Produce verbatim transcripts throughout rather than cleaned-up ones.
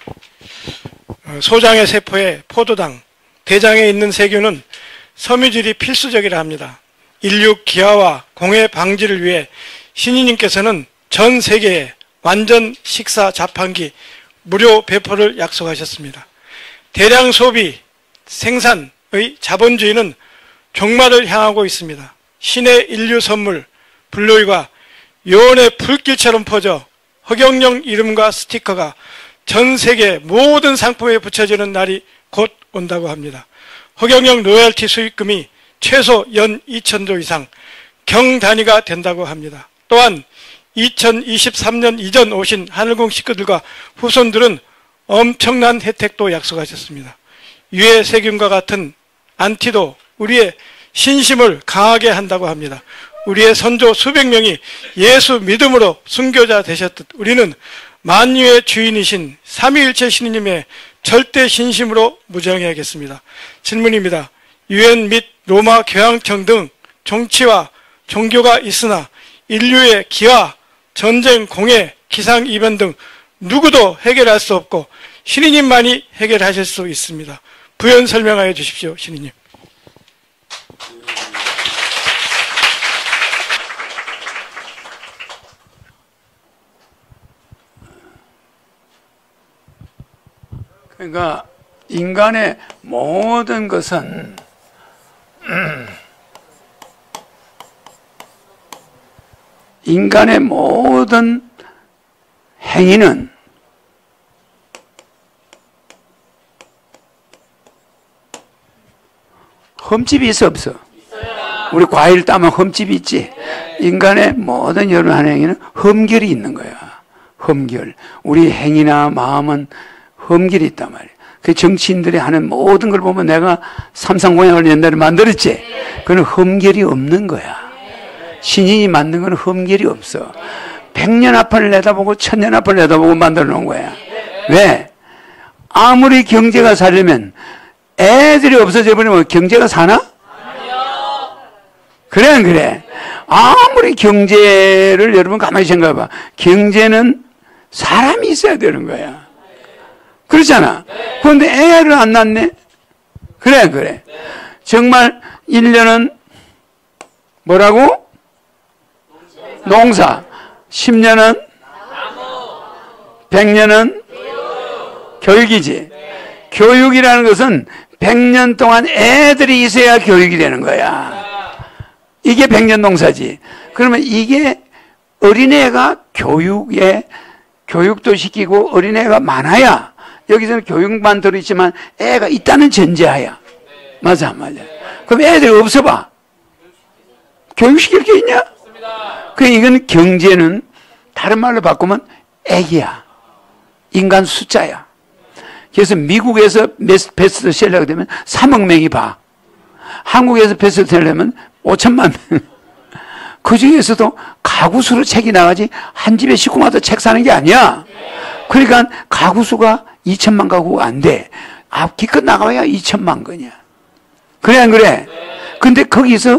소장의 세포에 포도당, 대장에 있는 세균은 섬유질이 필수적이라 합니다. 인류 기아와 공해 방지를 위해 신이님께서는 전 세계에 완전 식사 자판기 무료 배포를 약속하셨습니다. 대량 소비, 생산의 자본주의는 종말을 향하고 있습니다. 신의 인류 선물, 블루이가 요원의 불길처럼 퍼져 허경영 이름과 스티커가 전 세계 모든 상품에 붙여지는 날이 곧 온다고 합니다. 허경영 로열티 수익금이 최소 연 이천조 이상 경 단위가 된다고 합니다. 또한 이천이십삼 년 이전 오신 하늘궁 식구들과 후손들은 엄청난 혜택도 약속하셨습니다. 유해 세균과 같은 안티도 우리의 신심을 강하게 한다고 합니다. 우리의 선조 수백 명이 예수 믿음으로 순교자 되셨듯 우리는 만유의 주인이신 삼위일체 신님의 절대 신심으로 무장해야겠습니다. 질문입니다. 유엔 및 로마 교황청 등 정치와 종교가 있으나 인류의 기아, 전쟁, 공해, 기상이변 등 누구도 해결할 수 없고 신이님만이 해결하실 수 있습니다. 부연 설명하여 주십시오. 신이님. 그러니까 인간의 모든 것은 인간의 모든 행위는 흠집이 있어 없어? 있어요. 우리 과일 따면 흠집이 있지? 네. 인간의 모든 여러 한 행위는 흠결이 있는 거야. 흠결. 우리 행위나 마음은 흠결이 있단 말이야. 그 정치인들이 하는 모든 걸 보면 내가 삼상공약을 옛날에 만들었지? 네. 그건 흠결이 없는 거야. 네. 신인이 만든 건 흠결이 없어. 백년 앞을 내다보고 천년 앞을 내다보고 만들어 놓은 거야. 네. 왜? 아무리 경제가 살려면 애들이 없어져 버리면 경제가 사나? 아니요. 그래 안 그래? 아무리 경제를 여러분 가만히 생각해 봐. 경제는 사람이 있어야 되는 거야. 그렇잖아. 네. 그런데 애를 안 낳네? 그래, 그래. 네. 정말 일 년은 뭐라고? 농사. 농사. 십 년은? 나무. 백 년은? 교육. 교육이지. 네. 교육이라는 것은 백 년 동안 애들이 있어야 교육이 되는 거야. 이게 백 년 농사지. 그러면 이게 어린애가 교육에, 교육도 시키고 어린애가 많아야 여기서는 교육만 들어있지만 애가 있다는 전제하야. 맞아, 맞아. 그럼 애들이 없어봐. 교육시킬 게 있냐? 그 이건 경제는 다른 말로 바꾸면 애기야. 인간 숫자야. 그래서 미국에서 베스트셀러가 되면 삼억 명이 봐. 한국에서 베스트셀러면 오천만 명. 그 중에서도 가구수로 책이 나가지 한 집에 식구마다 책 사는 게 아니야. 그러니까 가구수가 이천만 가구가 안 돼. 아, 기껏 나가야 이천만 건이야. 그래 안 그래? 근데 거기서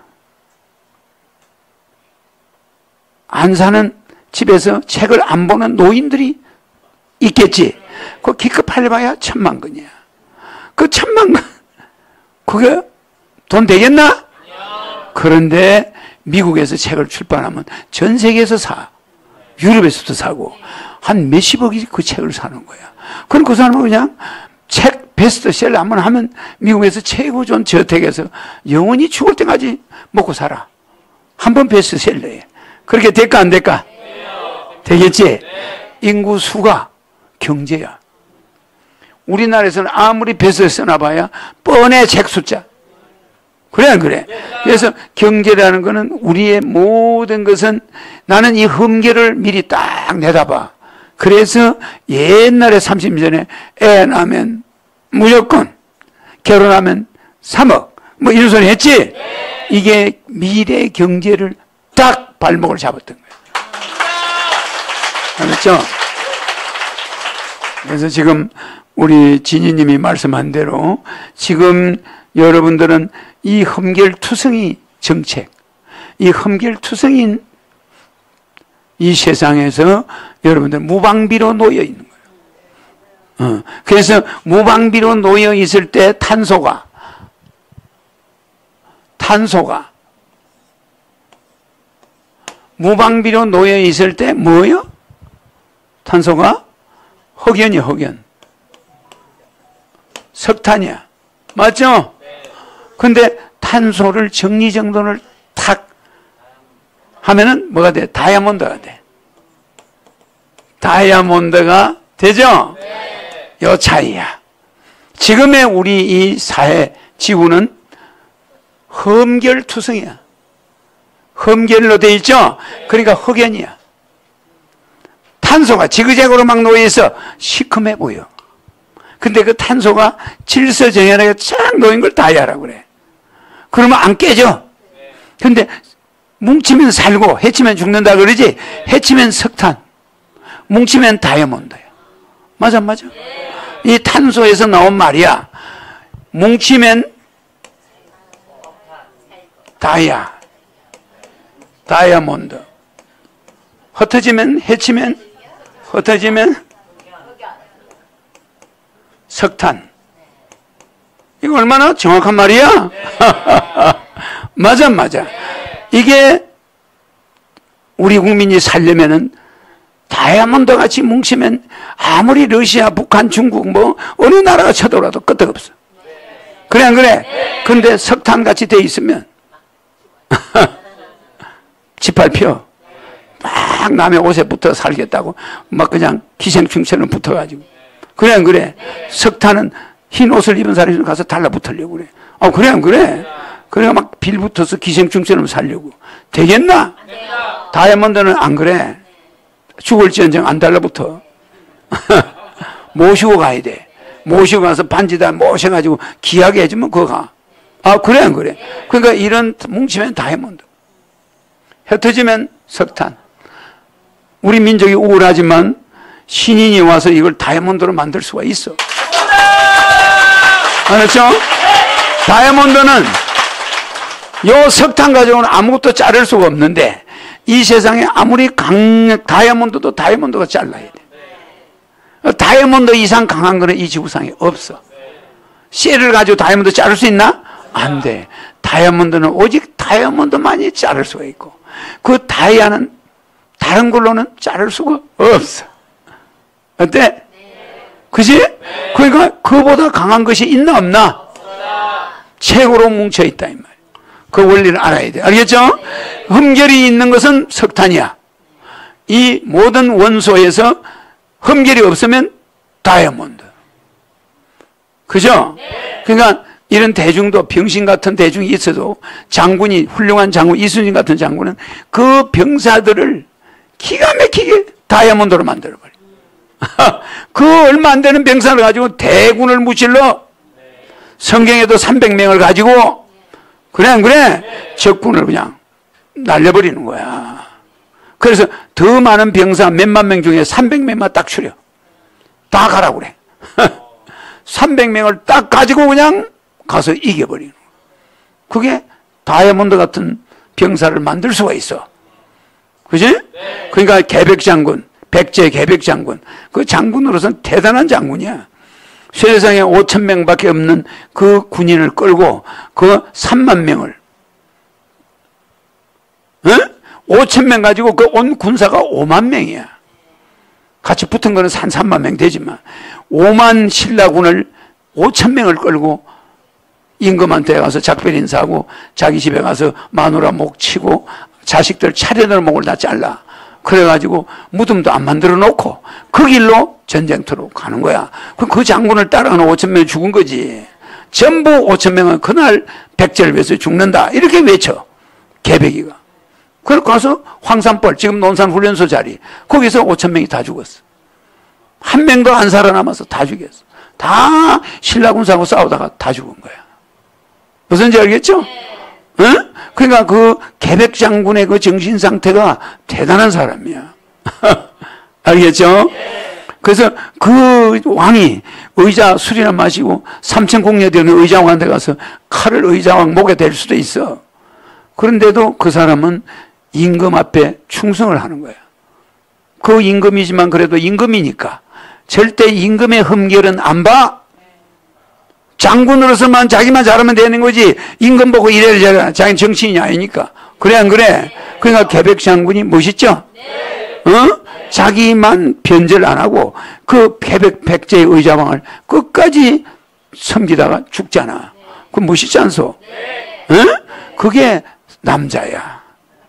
안 사는 집에서 책을 안 보는 노인들이 있겠지. 그 기껏 팔려봐야 천만 건이야. 그 천만 건 그게 돈 되겠나? 그런데 미국에서 책을 출판하면 전 세계에서 사. 유럽에서도 사고 한 몇십억이 그 책을 사는 거야. 그럼 그 사람은 그냥 책 베스트셀러 한번 하면 미국에서 최고 좋은 저택에서 영원히 죽을 때까지 먹고 살아. 한 번 베스트셀러에. 그렇게 될까 안 될까? 되겠지? 인구 수가 경제야. 우리나라에서는 아무리 베스트셀러 봐야 뻔해 책 숫자. 그래 안 그래? 그래서 경제라는 거는 우리의 모든 것은 나는 이 흠결을 미리 딱 내다봐. 그래서 옛날에 삼십 년 전에 애 낳으면 무조건 결혼하면 삼억 뭐 이런 소리 했지? 이게 미래 경제를 딱 발목을 잡았던 거예요. 알았죠? 그래서 지금 우리 진희님이 말씀한 대로 지금 여러분들은 이 흠결투성이 정책, 이 흠결투성인 이 세상에서 여러분들 무방비로 놓여 있는 거예요. 어. 그래서 무방비로 놓여 있을 때 탄소가 탄소가 무방비로 놓여 있을 때 뭐요? 탄소가 흑연이 흑연. 석탄이야. 맞죠? 근데 탄소를 정리정돈을 탁 하면은 뭐가 돼? 다이아몬드가 돼. 다이아몬드가 되죠? 요 차이야. 지금의 우리 이 사회 지구는 험결투성이야. 험결로 돼 있죠? 그러니까 흑연이야. 탄소가 지그재그로 막 놓여있어. 시커매 보여. 근데 그 탄소가 질서정연하게 쫙 놓인 걸 다이아라고 그래. 그러면 안 깨져. 근데 뭉치면 살고 해치면 죽는다 그러지. 해치면 석탄, 뭉치면 다이아몬드야. 맞아 맞아. 이 탄소에서 나온 말이야. 뭉치면 다이아, 다이아몬드. 흩어지면 해치면 흩어지면 석탄. 이거 얼마나 정확한 말이야? 맞아 맞아. 이게 우리 국민이 살려면은 다이아몬드 같이 뭉치면 아무리 러시아, 북한, 중국 뭐 어느 나라가 쳐들어와도 끄떡없어. 그래 안 그래? 근데 석탄 같이 돼 있으면 지팔 펴. 막 남의 옷에 붙어 살겠다고 막 그냥 기생충처럼 붙어가지고. 그래 안 그래? 석탄은 흰 옷을 입은 사람이 가서 달라붙으려고 그래. 아 그래 안 그래? 그래 막 빌붙어서 기생충처럼 살려고. 되겠나? 다이아몬드는 안 그래. 죽을지언정 안 달라붙어. 모시고 가야 돼. 모시고 가서 반지다 모셔가지고 귀하게 해주면 그거 가. 아 그래 안 그래? 그러니까 이런 뭉치면 다이아몬드, 흩어지면 석탄. 우리 민족이 우울하지만 신인이 와서 이걸 다이아몬드로 만들 수가 있어. 알았죠? 다이아몬드는 요 석탄 가지고는 아무것도 자를 수가 없는데 이 세상에 아무리 강, 다이아몬드도 다이아몬드가 잘라야 돼. 다이아몬드 이상 강한 거는 이 지구상에 없어. 쇠를 가지고 다이아몬드 자를 수 있나? 안 돼. 다이아몬드는 오직 다이아몬드만이 자를 수가 있고 그 다이아는 다른 걸로는 자를 수가 없어. 어때? 그지? 그러니까 그보다 강한 것이 있나 없나? 최고로 뭉쳐있다 이 말이야. 그 원리를 알아야 돼. 알겠죠? 흠결이 있는 것은 석탄이야. 이 모든 원소에서 흠결이 없으면 다이아몬드. 그죠? 그러니까 이런 대중도 병신 같은 대중이 있어도 장군이 훌륭한 장군 이순신 같은 장군은 그 병사들을 기가 막히게 다이아몬드로 만들어버려. 그 얼마 안 되는 병사를 가지고 대군을 무찔러. 성경에도 삼백 명을 가지고 그래 안 그래? 적군을 그냥 날려버리는 거야. 그래서 더 많은 병사 몇만 명 중에 삼백 명만 딱 추려. 다 가라고 그래. 삼백 명을 딱 가지고 그냥 가서 이겨버리는 거야. 그게 다이아몬드 같은 병사를 만들 수가 있어. 그지? 그러니까 개백장군, 백제 개백장군, 그 장군으로서는 대단한 장군이야. 세상에 오천 명밖에 없는 그 군인을 끌고 그 삼만 명을 어? 오천 명 가지고 그 온 군사가 오만 명이야. 같이 붙은 거는 한 삼만 명 되지만 오만 신라군을 오천 명을 끌고 임금한테 가서 작별 인사하고 자기 집에 가서 마누라 목 치고 자식들 차례대로 목을 다 잘라. 그래가지고 무덤도 안 만들어 놓고 그 길로 전쟁터로 가는 거야. 그럼 그 장군을 따라가는 오천 명이 죽은 거지. 전부 오천 명은 그날 백제를 위해서 죽는다. 이렇게 외쳐. 개백이가. 그래서 가서 황산벌, 지금 논산훈련소 자리, 거기서 오천 명이 다 죽었어. 한 명도 안 살아남아서 다 죽였어. 다 신라군사하고 싸우다가 다 죽은 거야. 무슨지 알겠죠? 응? 그러니까 그 개백 장군의 그 정신 상태가 대단한 사람이야. 알겠죠? 그래서 그 왕이 의자 술이나 마시고 삼천 공녀되는 의자왕한테 가서 칼을 의자왕 목에 댈 수도 있어. 그런데도 그 사람은 임금 앞에 충성을 하는 거야. 그 임금이지만 그래도 임금이니까 절대 임금의 흠결은 안 봐. 장군으로서만 자기만 잘하면 되는 거지. 임금 보고 이래라 저래라. 자기는 정치인이 아니니까. 그래 안 그래? 그러니까 계백 장군이 멋있죠? 어? 자기만 변절 안 하고 그 계백 백제의 의자왕을 끝까지 섬기다가 죽잖아. 그건 멋있지 않소? 어? 그게 남자야.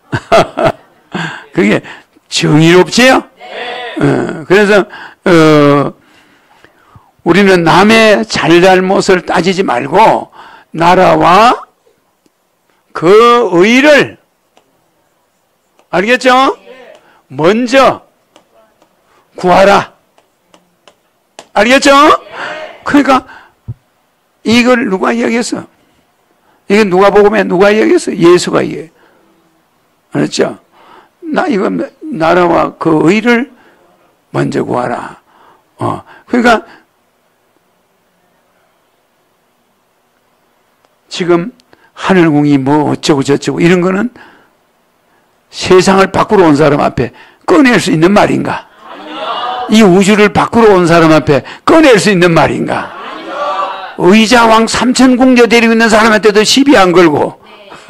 그게 정의롭지요? 어, 그래서 어, 우리는 남의 잘잘못을 따지지 말고 나라와 그 의를 알겠죠? 먼저 구하라. 알겠죠? 그러니까 이걸 누가 이야기했어? 이건 누가 복음에 누가 이야기했어? 예수가 이야기해. 알았죠? 나 이건 나라와 그 의를 먼저 구하라. 어, 그러니까 지금 하늘궁이 뭐 어쩌고 저쩌고 이런 거는 세상을 바꾸러 온 사람 앞에 꺼낼 수 있는 말인가? 이 우주를 바꾸러 온 사람 앞에 꺼낼 수 있는 말인가? 의자왕 삼천궁녀 데리고 있는 사람한테도 시비 안 걸고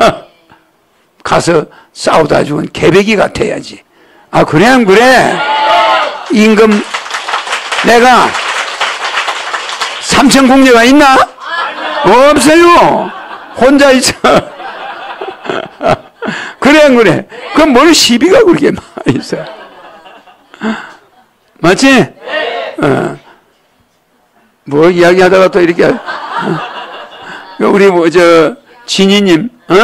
가서 싸우다 죽은 개배기 같아야지. 아 그래 안 그래? 임금 내가 삼천궁녀가 있나? 없어요. 혼자 있어. 그래 안 그래? 그럼 뭘 시비가 그렇게 많이 있어? 맞지? 어. 뭐 이야기하다가 또 이렇게 어. 우리 뭐 저 진희님 어?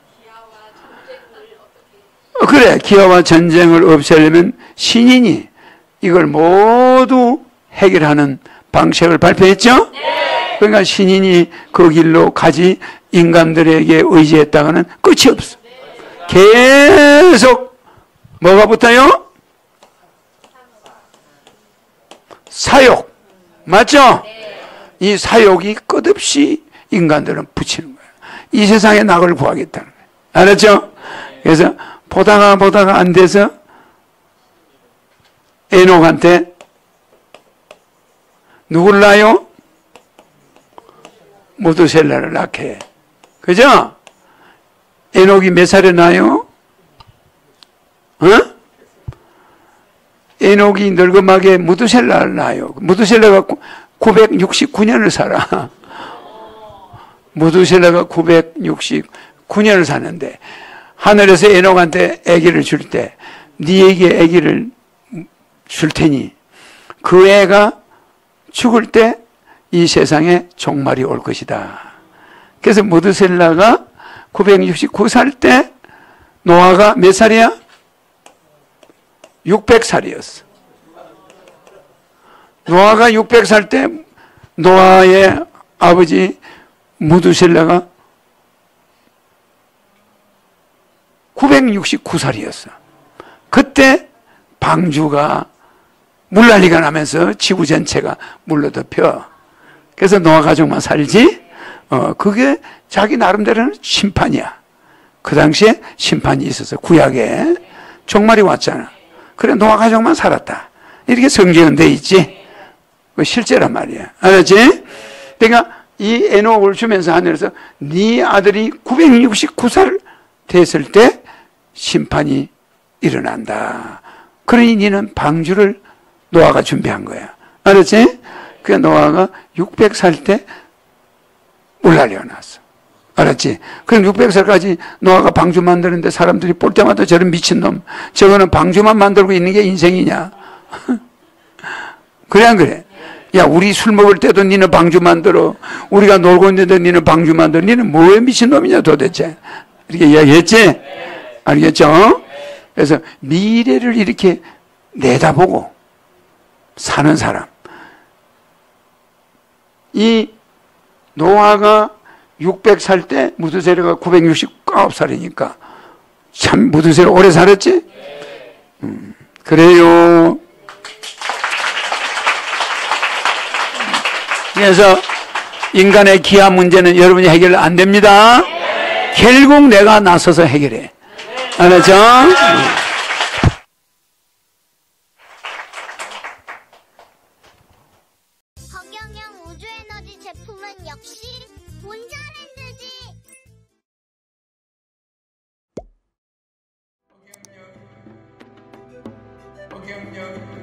어? 그래 기아와 전쟁을 없애려면 신인이 이걸 모두 해결하는 방식을 발표했죠? 그러니까 신인이 그 길로 가지 인간들에게 의지했다가는 끝이 없어. 계속 뭐가 붙어요? 사욕. 맞죠? 이 사욕이 끝없이 인간들은 붙이는 거예요. 이 세상에 낙을 구하겠다는 거예요. 알았죠? 그래서 보다가 보다가 안 돼서 에녹한테 누구를 낳아요? 모두셀라를 낳게 해. 그죠? 에녹이 몇 살에 낳아요? 어? 에녹이 늙음하게 무두셀라를 낳아요. 무두셀라가 구백육십구 년을 살아. 무두셀라가 구백육십구 년을 사는데 하늘에서 에녹한테 아기를 줄 때 네에게 아기를 줄 테니 그 애가 죽을 때 이 세상에 종말이 올 것이다. 그래서 무두셀라가 구백육십구 살 때 노아가 몇 살이야? 육백 살이었어. 노아가 육백 살 때 노아의 아버지 무두셀라가 구백육십구 살이었어. 그때 방주가 물난리가 나면서 지구 전체가 물로 덮여. 그래서 노아 가족만 살지? 어, 그게 자기 나름대로는 심판이야. 그 당시에 심판이 있어서 구약에 종말이 왔잖아. 그래 노아 가족만 살았다. 이렇게 성경은 돼 있지. 그 실제란 말이야. 알았지? 그러니까 이 에녹을 주면서 하늘에서 네 아들이 구백육십구 살 됐을 때 심판이 일어난다. 그러니 너는 방주를 노아가 준비한 거야. 알았지? 그 노아가 육백 살 때 물난리가 났어. 알았지? 그럼 육백 살까지 노아가 방주 만드는데 사람들이 볼 때마다 저런 미친놈, 저거는 방주만 만들고 있는 게 인생이냐? 그래 안 그래? 야 우리 술 먹을 때도 니는 방주 만들어. 우리가 놀고 있는데 니는 방주 만들어. 니는 뭐에 미친놈이냐 도대체? 이렇게 이야기했지? 알겠죠? 그래서 미래를 이렇게 내다보고 사는 사람. 이 노아가 육백 살 때 무두셀라가 구백육십구 살이니까 참 무두셀라 오래 살았지? 음, 그래요. 그래서 인간의 기아 문제는 여러분이 해결 안 됩니다. 결국 내가 나서서 해결해. 알았죠? 제품은 역시 본자랜드지. 오경영, 오경영.